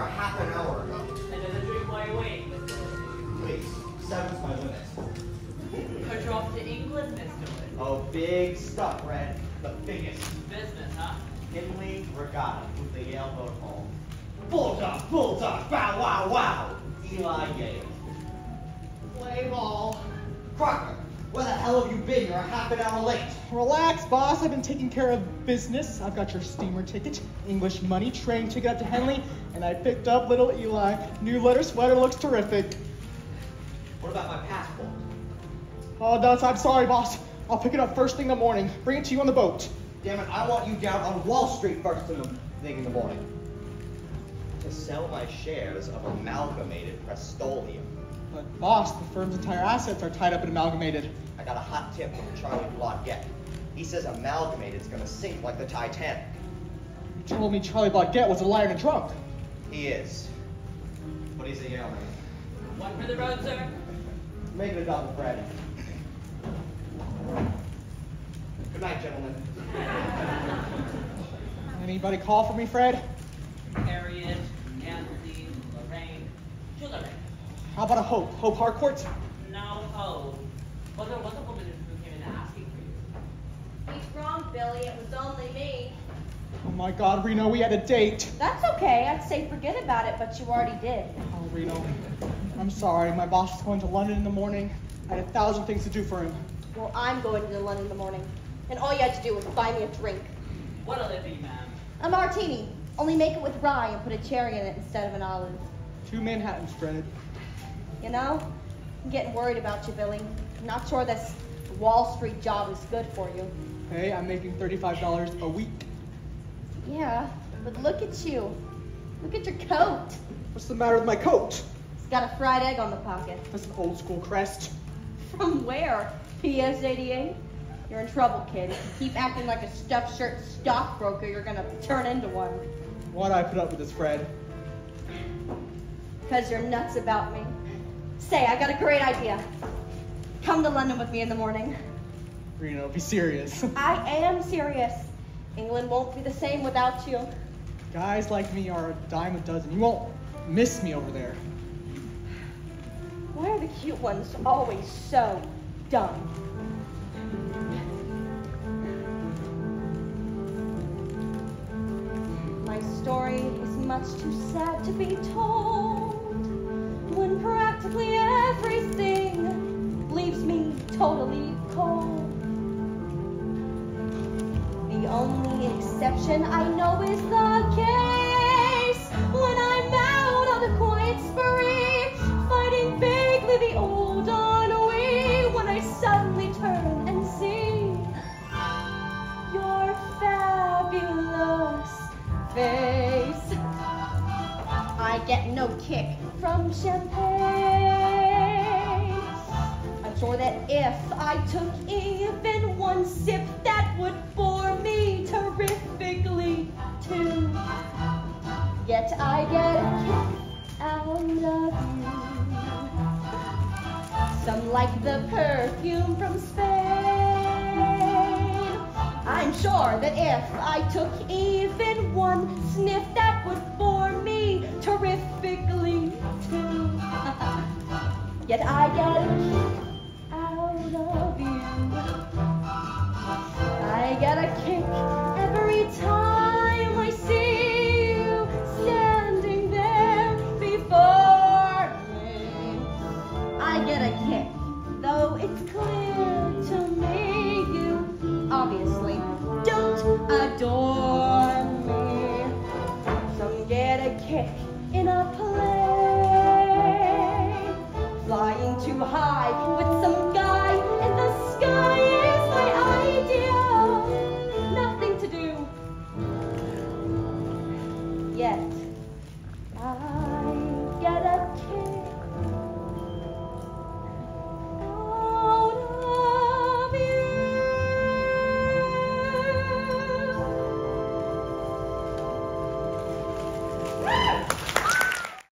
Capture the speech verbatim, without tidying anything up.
half an hour ago. And then the drink while you're waiting. Please, seven's my limit. Cut you off to England, Mister Wood. Oh, big stuff, Red. The biggest. Business, huh? Henley Regatta with the Yale Boat Hall. Bulldog, bulldog, bow, wow, wow. Eli Yale. Play ball. Crocker, where the hell have you been? You're a half an hour late. Relax, boss. I've been taking care of business. I've got your steamer ticket, English money, train ticket up to Henley, and I picked up little Eli. New leather sweater looks terrific. What about my passport? Oh, that's, I'm sorry, boss. I'll pick it up first thing in the morning. Bring it to you on the boat. Damn it, I want you down on Wall Street first in the, thing in the morning. To sell my shares of Amalgamated Prestolium. But boss, the firm's entire assets are tied up in Amalgamated. I got a hot tip from Charlie Blodgett. He says Amalgamated's gonna sink like the Titanic. You told me Charlie Blodgett was a liar and a drunk. He is. But he's a Yale man. One for the road, sir. Make it a double, Fred. Good night, gentlemen. Anybody call for me, Fred? Harriet, Nancy, Lorraine, to Lorraine. How about a Hope? Hope Harcourt? No hope. Was there was a woman who came in asking for you? He's wrong, Billy. It was only me. Oh my God, Reno, we had a date. That's okay. I'd say forget about it, but you already did. Oh, Reno, I'm sorry. My boss is going to London in the morning. I had a thousand things to do for him. Well, I'm going to London in the morning, and all you had to do was buy me a drink. What'll it be, ma'am? A martini. Only make it with rye and put a cherry in it instead of an olive. Two Manhattans, Fred. You know, I'm getting worried about you, Billy. I'm not sure this Wall Street job is good for you. Hey, I'm making thirty-five dollars a week. Yeah, but look at you. Look at your coat. What's the matter with my coat? It's got a fried egg on the pocket. That's an old school crest. From where? P S eighty-eight? You're in trouble, kid. If you keep acting like a stuffed shirt stockbroker, you're gonna turn into one. Why'd I put up with this, Fred? Because you're nuts about me. Say, I got a great idea. Come to London with me in the morning. Reno, be serious. I am serious. England won't be the same without you. Guys like me are a dime a dozen. You won't miss me over there. Why are the cute ones always so dumb? My story is much too sad to be told, when practically everything leaves me totally cold. The only exception I know is the case when I'm out on a quiet spree, fighting vaguely the old ennui, when I suddenly turn and see your fabulous face. I get no kick from champagne. I'm sure that if I took even one sip, that would bore me terrifically too. Yet I get a kick out of you. Some like the perfume from Spain. I'm sure that if I took even one sniff, that would bore me terrifically too. Yet I get a kick out of you. I get a kick every time I see you standing there before me. I get a kick, though it's clear to me you obviously don't adore me. Some get a kick in a plane, flying too high with